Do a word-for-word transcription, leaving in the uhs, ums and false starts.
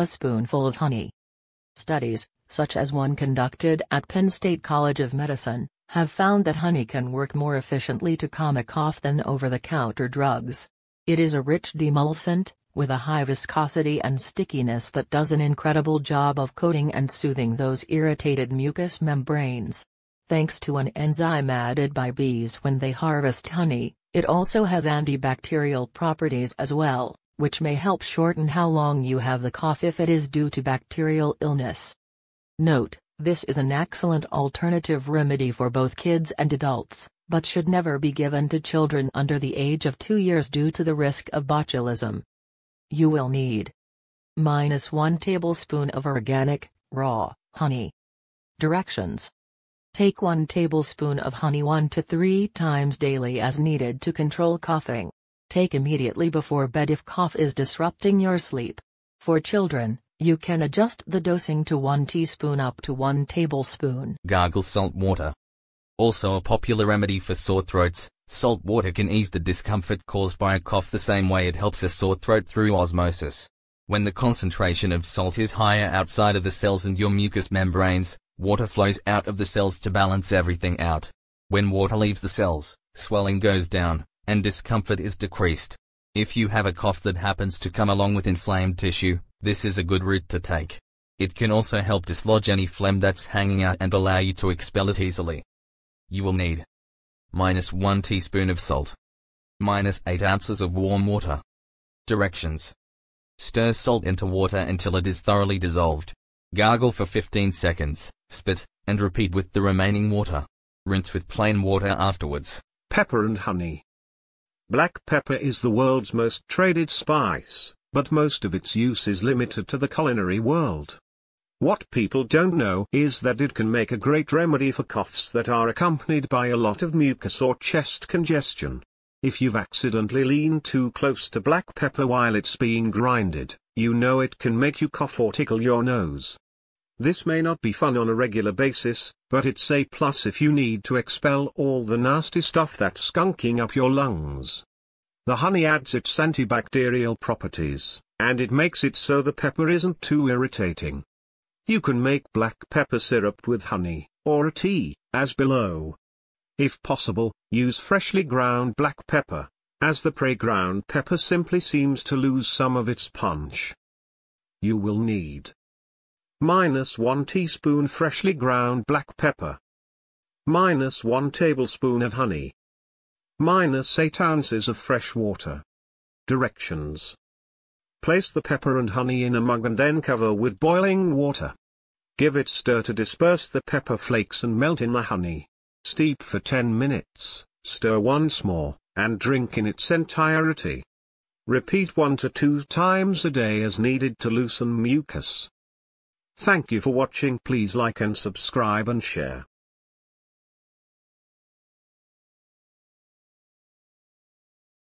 a spoonful of honey. Studies, such as one conducted at Penn State College of Medicine, have found that honey can work more efficiently to calm a cough than over-the-counter drugs. It is a rich demulcent, with a high viscosity and stickiness that does an incredible job of coating and soothing those irritated mucous membranes. Thanks to an enzyme added by bees when they harvest honey, it also has antibacterial properties as well, which may help shorten how long you have the cough if it is due to bacterial illness. Note: this is an excellent alternative remedy for both kids and adults, but should never be given to children under the age of two years due to the risk of botulism. You will need minus one tablespoon of organic, raw, honey. Directions: take one tablespoon of honey one to three times daily as needed to control coughing. Take immediately before bed if cough is disrupting your sleep. For children, you can adjust the dosing to one teaspoon up to one tablespoon. Gargle salt water. Also a popular remedy for sore throats, salt water can ease the discomfort caused by a cough the same way it helps a sore throat through osmosis. When the concentration of salt is higher outside of the cells and your mucous membranes, water flows out of the cells to balance everything out. When water leaves the cells, swelling goes down, and discomfort is decreased. If you have a cough that happens to come along with inflamed tissue, this is a good route to take. It can also help dislodge any phlegm that's hanging out and allow you to expel it easily. You will need minus one teaspoon of salt, minus eight ounces of warm water. Directions: stir salt into water until it is thoroughly dissolved. Gargle for fifteen seconds, spit, and repeat with the remaining water. Rinse with plain water afterwards. Pepper and honey. Black pepper is the world's most traded spice, but most of its use is limited to the culinary world. What people don't know is that it can make a great remedy for coughs that are accompanied by a lot of mucus or chest congestion. If you've accidentally leaned too close to black pepper while it's being grinded, you know it can make you cough or tickle your nose. This may not be fun on a regular basis, but it's a plus if you need to expel all the nasty stuff that's skunking up your lungs. The honey adds its antibacterial properties, and it makes it so the pepper isn't too irritating. You can make black pepper syrup with honey, or a tea, as below. If possible, use freshly ground black pepper, as the pre-ground pepper simply seems to lose some of its punch. You will need minus one teaspoon freshly ground black pepper, minus one tablespoon of honey, minus eight ounces of fresh water. Directions: place the pepper and honey in a mug and then cover with boiling water. Give it stir to disperse the pepper flakes and melt in the honey. Steep for ten minutes, stir once more, and drink in its entirety. Repeat one to two times a day as needed to loosen mucus. Thank you for watching. Please like and subscribe and share.